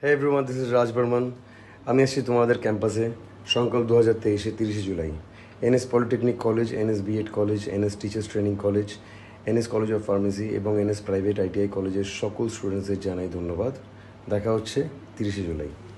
Hey everyone, this is Raj Burman. আমি আসছি তোমাদের ক্যাম্পাসে সংকল্প 2023 30 জুলাই NS polytechnic college, NS BEd college, NS teachers training college, NS college of pharmacy এবং NS private ITI কলেজের সকল স্টুডেন্টসদের জানাই ধন্যবাদ। দেখা হচ্ছে 30 জুলাই।